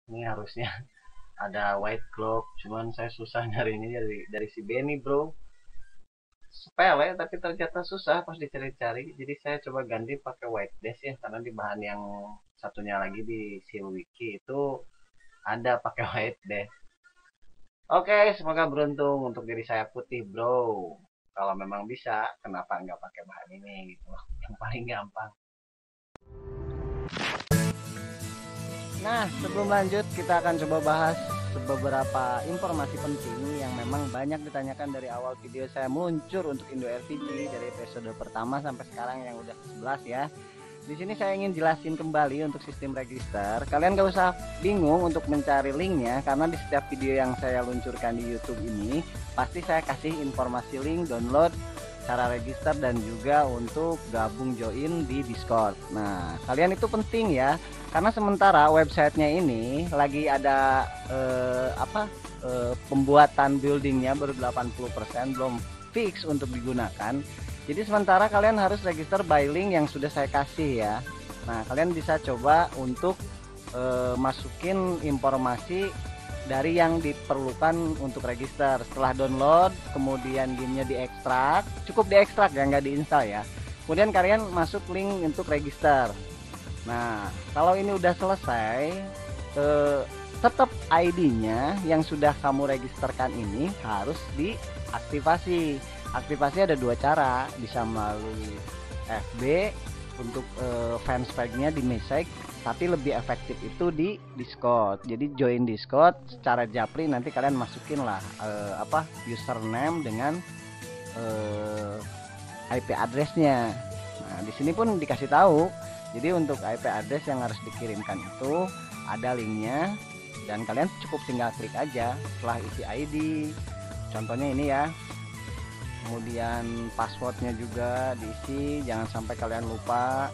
Ini harusnya ada white clock, cuman saya susah nyari ini dari si Benny bro. Sepele tapi ternyata susah pas dicari-cari. Jadi saya coba ganti pakai white dash ya, karena di bahan yang satunya lagi di Silwiki itu ada pakai white dash. Oke, semoga beruntung untuk diri saya putih bro. Kalau memang bisa, kenapa nggak pakai bahan ini gitu? Yang paling gampang. Nah, sebelum lanjut kita akan coba bahas beberapa informasi penting yang memang banyak ditanyakan dari awal video saya meluncur untuk Indo RPG dari episode pertama sampai sekarang yang udah 11 ya. Di sini saya ingin jelasin kembali untuk sistem register. Kalian gak usah bingung untuk mencari linknya karena di setiap video yang saya luncurkan di YouTube ini pasti saya kasih informasi link download, cara register dan juga untuk gabung join di Discord. Nah, kalian itu penting ya karena sementara websitenya ini lagi ada pembuatan buildingnya baru 80%, belum fix untuk digunakan. Jadi sementara kalian harus register by link yang sudah saya kasih ya. Nah, kalian bisa coba untuk masukin informasi dari yang diperlukan untuk register. Setelah download, kemudian gamenya diekstrak, cukup diekstrak ya, nggak diinstal ya. Kemudian kalian masuk link untuk register. Nah, kalau ini udah selesai, tetap ID-nya yang sudah kamu registerkan ini harus diaktifasi. Aktivasi ada dua cara, bisa melalui FB untuk fanspage-nya di message, tapi lebih efektif itu di Discord. Jadi join Discord secara japri, nanti kalian masukin lah username dengan IP address-nya. Nah, di sini pun dikasih tahu. Jadi untuk IP address yang harus dikirimkan itu ada linknya dan kalian cukup tinggal klik aja setelah isi ID. Contohnya ini ya. Kemudian passwordnya juga diisi, jangan sampai kalian lupa.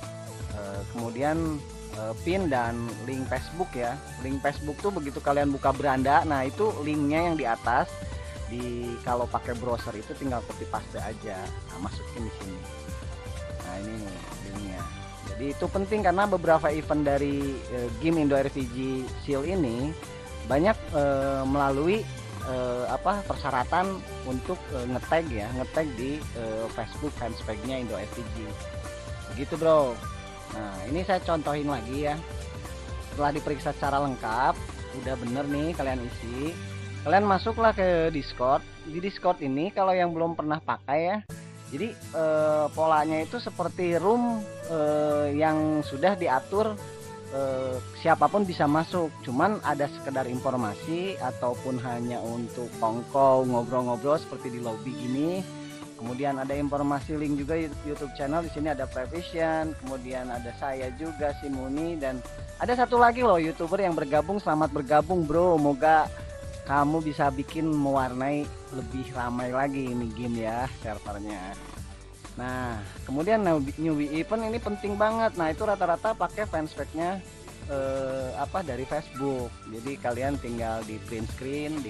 Kemudian pin dan link Facebook ya. Link Facebook tuh begitu kalian buka beranda, nah itu linknya yang di atas. Kalau pakai browser itu tinggal copy paste aja. Nah, masukin di sini. Nah ini nih linknya. Jadi itu penting karena beberapa event dari game Indo RPG Seal ini banyak melalui persyaratan untuk ngetag di Facebook fanspage-nya Indo RPG. Begitu bro. Nah ini saya contohin lagi ya. Setelah diperiksa secara lengkap, udah bener nih kalian isi. Kalian masuklah ke Discord. Di Discord ini kalau yang belum pernah pakai ya, jadi polanya itu seperti room yang sudah diatur, siapapun bisa masuk, cuman ada sekedar informasi ataupun hanya untuk kongkow ngobrol-ngobrol seperti di lobby gini. Kemudian ada informasi link juga YouTube channel, di sini ada Prevision, kemudian ada saya juga si Muni, dan ada satu lagi loh YouTuber yang bergabung. Selamat bergabung bro, moga kamu bisa bikin mewarnai lebih ramai lagi ini game ya servernya. Nah, kemudian newbie event ini penting banget. Nah, itu rata-rata pakai fanspage-nya dari Facebook. Jadi kalian tinggal di print screen,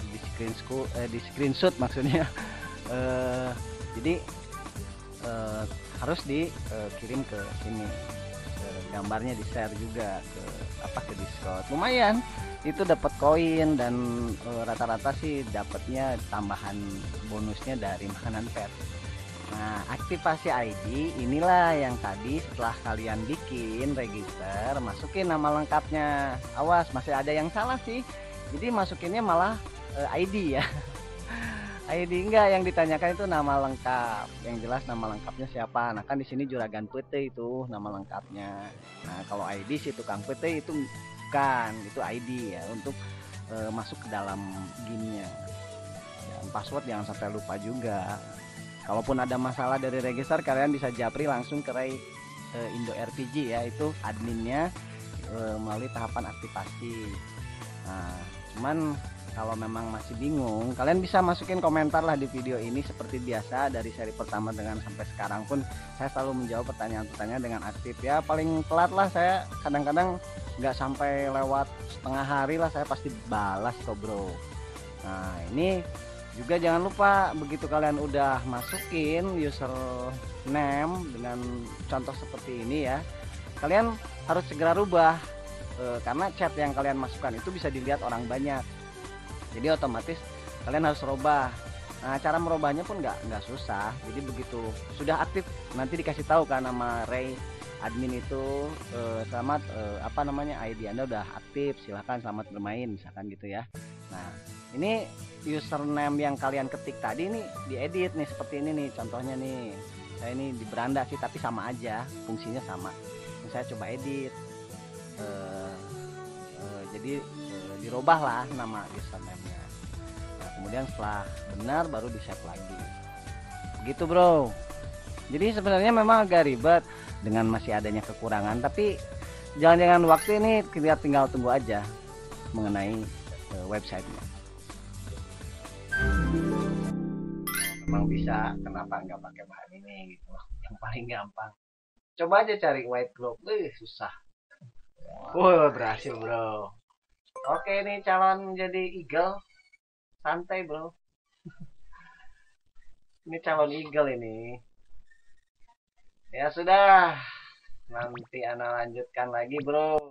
di screenshot maksudnya. Jadi harus dikirim ke sini. Gambarnya di share juga ke Discord. Lumayan, itu dapat koin dan rata-rata sih dapatnya tambahan bonusnya dari makanan pet. Nah, aktivasi ID inilah yang tadi setelah kalian bikin register, masukin nama lengkapnya. Awas, masih ada yang salah sih. Jadi masukinnya malah ID ya. ID enggak, yang ditanyakan itu nama lengkap. Yang jelas nama lengkapnya siapa. Nah, kan di sini Juragan Pete itu nama lengkapnya. Nah, kalau ID si tukang Pete itu bukan, itu ID ya untuk masuk ke dalam gamenya. Dan password jangan sampai lupa juga. Kalaupun ada masalah dari register, kalian bisa japri langsung ke Indo RPG ya, itu adminnya melalui tahapan aktivasi. Nah, cuman kalau memang masih bingung, kalian bisa masukin komentar lah di video ini seperti biasa. Dari seri pertama dengan sampai sekarang pun saya selalu menjawab pertanyaan-pertanyaan dengan aktif ya. Paling telat lah saya kadang-kadang nggak sampai lewat setengah hari lah saya pasti balas kok bro. Nah ini juga jangan lupa begitu kalian udah masukin username dengan contoh seperti ini ya, kalian harus segera rubah karena chat yang kalian masukkan itu bisa dilihat orang banyak. Jadi otomatis kalian harus robah. Nah, cara merubahnya pun nggak susah. Jadi begitu sudah aktif nanti dikasih tahu kan nama Ray admin itu, selamat apa namanya, ID Anda udah aktif, silahkan selamat bermain misalkan gitu ya. Nah, ini username yang kalian ketik tadi nih diedit nih seperti ini nih contohnya nih. Saya ini di beranda sih tapi sama aja, fungsinya sama. Ini saya coba edit. Jadi dirubah lah nama username-nya. Nah, kemudian setelah benar baru di save lagi. Begitu, Bro. Jadi sebenarnya memang agak ribet dengan masih adanya kekurangan, tapi jangan-jangan waktu ini kita tinggal tunggu aja mengenai websitenya. Memang bisa, kenapa nggak pakai bahan ini gitu, yang paling gampang. Coba aja cari white globe, susah. Berhasil, Bro. Oke, ini calon jadi eagle, santai, Bro. Ini calon eagle ini. Ya sudah, nanti Ana lanjutkan lagi, Bro.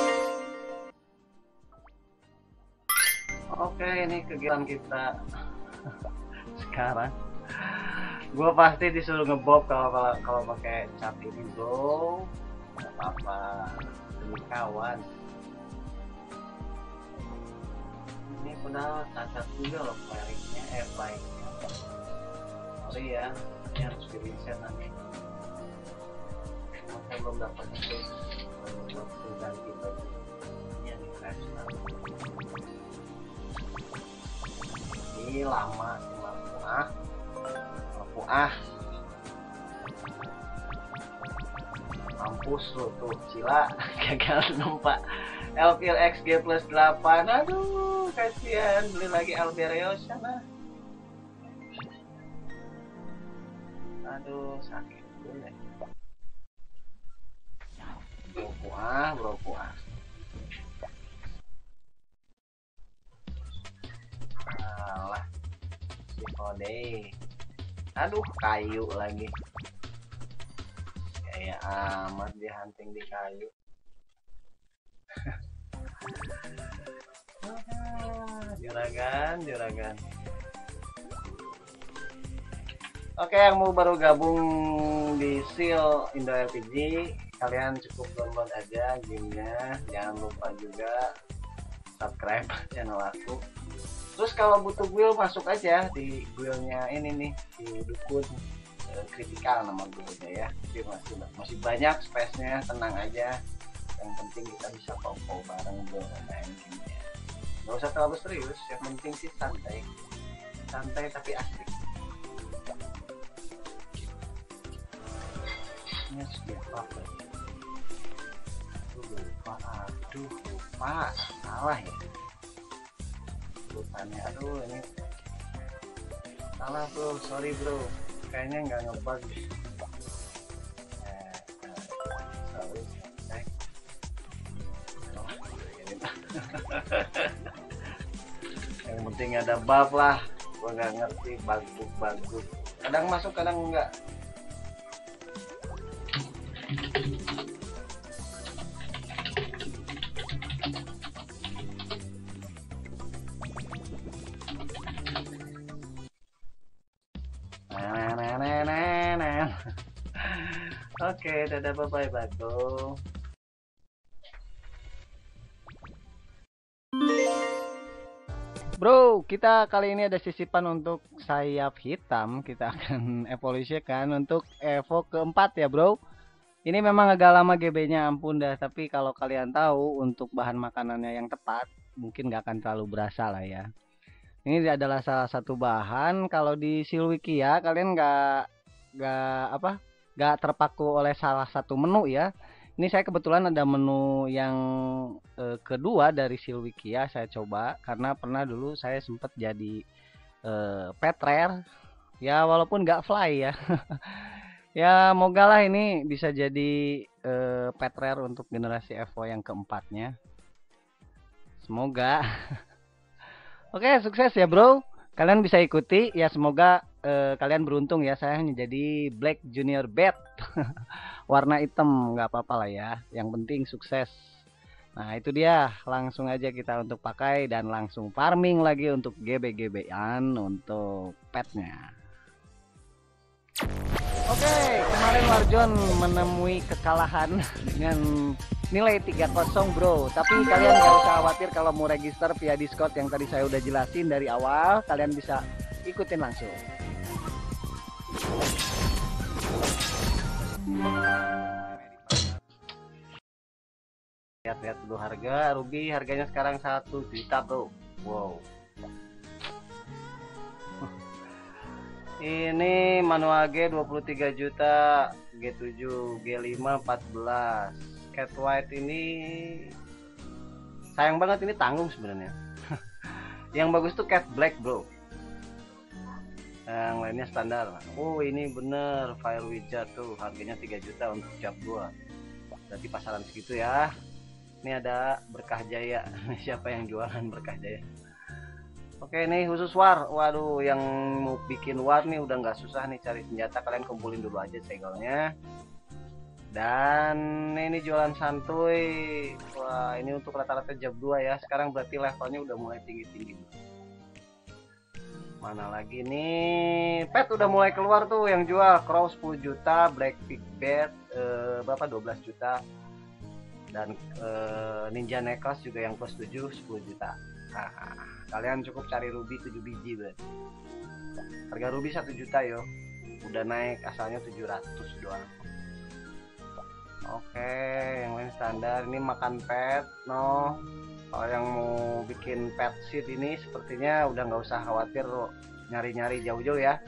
Oke, ini kegiatan kita sekarang. Gue pasti disuruh ngebob kalau pakai cat ini, Bro. Gak apa-apa, demi kawan. Ini padahal cacat juga loh file-nya, file-nya. Sorry ya, ini harus di reset nanti. Saya belum dapat itu untuk ganti baju. Ini yang di crash lama. Ini lama lampu mampus lo tuh Cila gagal numpak Elvil XG plus 8. Aduh kasihan, beli lagi Alberio sana. Aduh sakit dulu ya. Bro puas. Alah si Kode. Aduh kayu lagi. Kayak amat dia hunting di kayu. Juragan. Oke, yang mau baru gabung di Seal Indo LPG, kalian cukup download aja gamenya. Jangan lupa juga subscribe channel aku. Terus kalau butuh guild masuk aja di guildnya ini nih, di Dukun Kritikal nama guildnya ya. Jadi masih banyak space-nya, tenang aja. Yang penting kita bisa popo bareng bro main gamenya. Gak usah terlalu serius, yang penting sih santai tapi asik. Ini lupa salah ya urutannya. Aduh ini salah bro, sorry bro, kayaknya nggak ngebug. Yang penting ada buff lah, gua nggak ngerti bagus kadang masuk kadang enggak. Oke, dadah, bye-bye, Bago. Bro, kita kali ini ada sisipan untuk sayap hitam. Kita akan evolusikan untuk Evo keempat ya, bro. Ini memang agak lama GB-nya, ampun dah. Tapi kalau kalian tahu untuk bahan makanannya yang tepat, mungkin nggak akan terlalu berasa lah ya. Ini adalah salah satu bahan. Kalau di Silwiki ya, kalian nggak terpaku oleh salah satu menu ya. Ini saya kebetulan ada menu yang kedua dari Silwiki ya, saya coba karena pernah dulu saya sempat jadi pet rare ya, walaupun nggak fly ya. Ya moga lah ini bisa jadi pet rare untuk generasi Evo yang keempatnya, semoga. Oke, sukses ya bro, kalian bisa ikuti ya, semoga kalian beruntung ya. Saya hanya jadi Black Junior Bat warna hitam, nggak apa-apa lah ya, yang penting sukses. Nah itu dia, langsung aja kita untuk pakai dan langsung farming lagi untuk GB-GB-an untuk petnya. Oke, kemarin Warjon menemui kekalahan dengan nilai 3-0 bro. Tapi kalian gak usah khawatir kalau mau register via Discord yang tadi saya udah jelasin dari awal. Kalian bisa ikutin langsung. Lihat-lihat dulu harga ruby, harganya sekarang 1 juta bro. Wow. Ini manual G 23 juta, G7, G5 14. Cat white ini sayang banget, ini tanggung sebenarnya. Yang bagus tuh cat black bro. Yang lainnya standar. Oh ini bener fire wizard tuh, harganya 3 juta untuk cap 2. Berarti pasaran segitu ya. Ini ada berkah jaya. Siapa yang jualan berkah jaya? Oke, ini khusus war. Waduh, yang mau bikin war nih udah nggak susah nih cari senjata. Kalian kumpulin dulu aja segelnya. Dan ini jualan santuy. Wah, ini untuk rata-rata jam 2 ya. Sekarang berarti levelnya udah mulai tinggi-tinggi. Mana lagi nih? Pet udah mulai keluar tuh yang jual. Crow 10 juta, Black Pig Bed berapa 12 juta. Dan Ninja Necklace juga yang plus 7 10 juta. Nah, kalian cukup cari ruby 7 biji berarti. Harga ruby 1 juta yo. Udah naik, asalnya 700 doang. Oke, yang lain standar. Ini makan pet, no. Kalau yang mau bikin pet seed ini sepertinya udah nggak usah khawatir nyari-nyari jauh-jauh ya.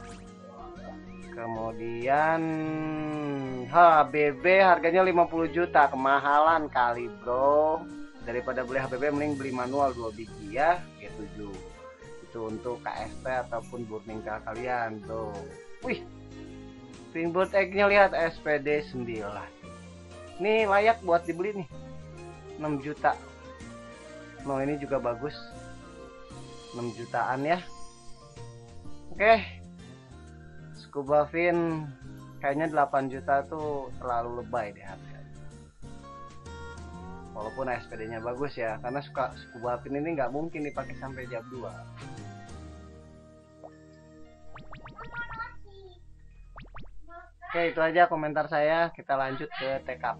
Kemudian HBB harganya 50 juta, kemahalan kali bro. Daripada beli HBB mending beli manual 2 biji ya, G7. Itu untuk KST ataupun burning kalian tuh. Wih, Fingbird egg-nya lihat SPD 9. Ini layak buat dibeli nih, 6 juta. Nah ini juga bagus, 6 jutaan ya. Oke, Scuba Fin kayaknya 8 juta tuh terlalu lebay deh harga. Walaupun SPD-nya bagus ya, karena Scuba Fin ini nggak mungkin dipakai sampai jam 2. Oke, itu aja komentar saya. Kita lanjut ke TKP.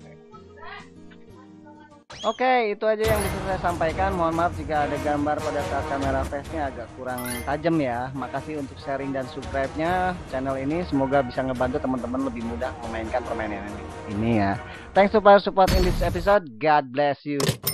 Oke, itu aja yang bisa saya sampaikan. Mohon maaf jika ada gambar pada saat kamera face-nya agak kurang tajam ya. Makasih untuk sharing dan subscribe-nya channel ini. Semoga bisa ngebantu teman-teman lebih mudah memainkan permainan ini ya. Thanks for support in this episode. God bless you.